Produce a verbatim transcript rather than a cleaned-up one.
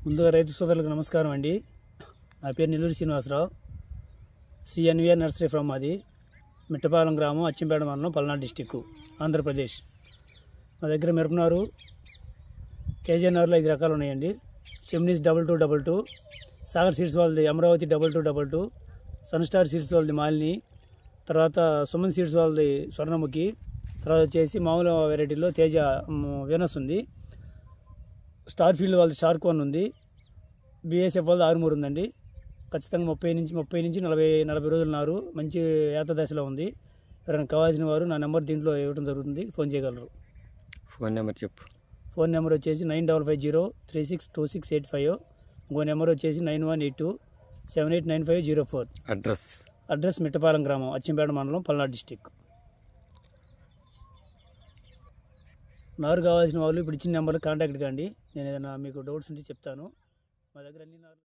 ముందుగా రైతు సోదరులకు నమస్కారం అండి. నా పేరు Nellore Srinivasarao. CNVR nursery from అది మిట్టపాలెం గ్రామం, అచ్చంపేట మండలం, పల్నాడు డిస్టిక్, ఆంధ్రప్రదేశ్. మా దగ్గర మిరపనారు, కేజీఎన్ఆర్లో ఐదు రకాలు ఉన్నాయండి. Seminis double two double two, Sagar seeds వాళ్ళది Amaravati double two double two, sun star seeds వాళ్ళది మాలిని, తర్వాత సుమన్ సీడ్స్ వాళ్ళది స్వర్ణముఖి, తర్వాత వచ్చేసి మామూలు వెరైటీలో తేజ వీనస్ ఉంది, స్టార్ ఫీల్డ్ వాళ్ళది షార్క్ వన్ ఉంది, బిఎస్ఎఫ్ వాళ్ళది ఆరుమూరు ఉందండి. ఖచ్చితంగా ముప్పై నుంచి ముప్పై నుంచి నలభై నలభై రోజులు నారు మంచి ఏత దశలో ఉంది. ఎవరైనా కావాల్సిన వారు నా నెంబర్ దీంట్లో ఇవ్వడం జరుగుతుంది, ఫోన్ చేయగలరు. ఫోన్ నెంబర్ చెప్పు. ఫోన్ నెంబర్ వచ్చేసి nine double five zero three six two six eight five. ఇంకో నెంబర్ వచ్చేసి nine one eight two seven eight nine five zero four. Address address Mittapalem గ్రామం, అచ్చంపేట మండలం, పల్నాడు డిస్టిక్. నారు కావాల్సిన వాళ్ళు ఇప్పుడు ఇచ్చిన నెంబర్కి కాంటాక్ట్ కాండి. నేను ఏదైనా మీకు డౌట్స్ ఉంటే చెప్తాను. మా దగ్గర అన్ని నారు